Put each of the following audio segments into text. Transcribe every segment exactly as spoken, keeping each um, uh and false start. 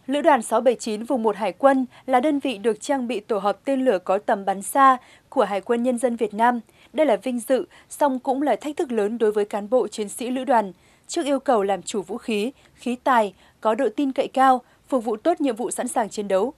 Lữ đoàn sáu bảy chín vùng một Hải quân là đơn vị được trang bị tổ hợp tên lửa có tầm bắn xa của Hải quân Nhân dân Việt Nam. Đây là vinh dự, song cũng là thách thức lớn đối với cán bộ chiến sĩ lữ đoàn. Trước yêu cầu làm chủ vũ khí, khí tài, có độ tin cậy cao, phục vụ tốt nhiệm vụ sẵn sàng chiến đấu.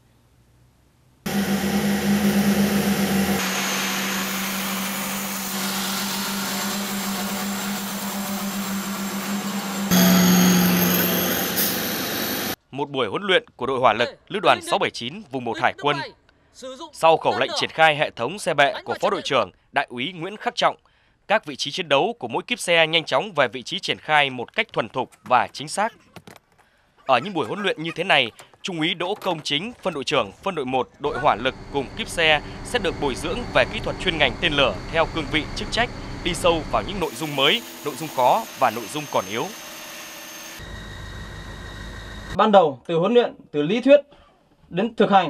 Một buổi huấn luyện của đội hỏa lực Lữ đoàn sáu bảy chín vùng một Hải quân. Sau khẩu lệnh triển khai hệ thống xe bệ của Phó đội trưởng Đại úy Nguyễn Khắc Trọng, các vị trí chiến đấu của mỗi kíp xe nhanh chóng về vị trí triển khai một cách thuần thục và chính xác. Ở những buổi huấn luyện như thế này, Trung úy Đỗ Công Chính, phân đội trưởng phân đội một đội hỏa lực cùng kíp xe sẽ được bồi dưỡng về kỹ thuật chuyên ngành tên lửa theo cương vị chức trách, đi sâu vào những nội dung mới, nội dung khó và nội dung còn yếu. Ban đầu từ huấn luyện, từ lý thuyết đến thực hành,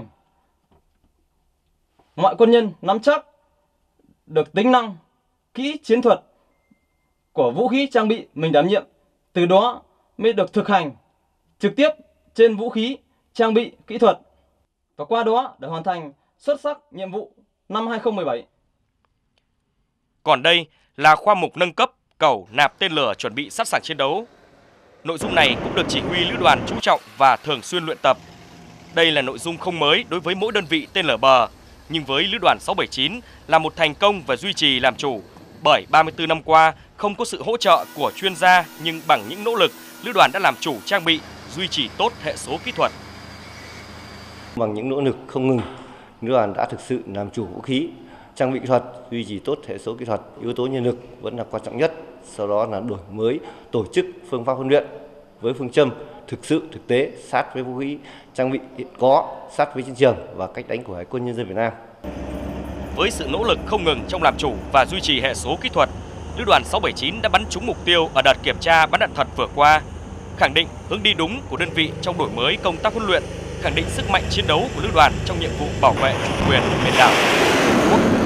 mọi quân nhân nắm chắc được tính năng, kỹ chiến thuật của vũ khí trang bị mình đảm nhiệm. Từ đó mới được thực hành trực tiếp trên vũ khí trang bị kỹ thuật, và qua đó để hoàn thành xuất sắc nhiệm vụ năm hai không một bảy. Còn đây là khoa mục nâng cấp cẩu nạp tên lửa chuẩn bị sẵn sàng chiến đấu. Nội dung này cũng được chỉ huy lữ đoàn chú trọng và thường xuyên luyện tập. Đây là nội dung không mới đối với mỗi đơn vị tên lửa bờ, nhưng với lữ đoàn sáu bảy chín là một thành công và duy trì làm chủ. Bởi ba mươi tư năm qua không có sự hỗ trợ của chuyên gia, nhưng bằng những nỗ lực, lữ đoàn đã làm chủ trang bị, duy trì tốt hệ số kỹ thuật. Bằng những nỗ lực không ngừng, lữ đoàn đã thực sự làm chủ vũ khí, trang bị kỹ thuật, duy trì tốt hệ số kỹ thuật. Yếu tố nhân lực vẫn là quan trọng nhất. Sau đó là đổi mới tổ chức phương pháp huấn luyện với phương châm thực sự thực tế, sát với vũ khí trang bị hiện có, sát với chiến trường và cách đánh của Hải quân Nhân dân Việt Nam. Với sự nỗ lực không ngừng trong làm chủ và duy trì hệ số kỹ thuật, lữ đoàn sáu bảy chín đã bắn trúng mục tiêu ở đợt kiểm tra bắn đạn thật vừa qua, khẳng định hướng đi đúng của đơn vị trong đổi mới công tác huấn luyện, khẳng định sức mạnh chiến đấu của lữ đoàn trong nhiệm vụ bảo vệ chủ quyền biển đảo Tổ quốc.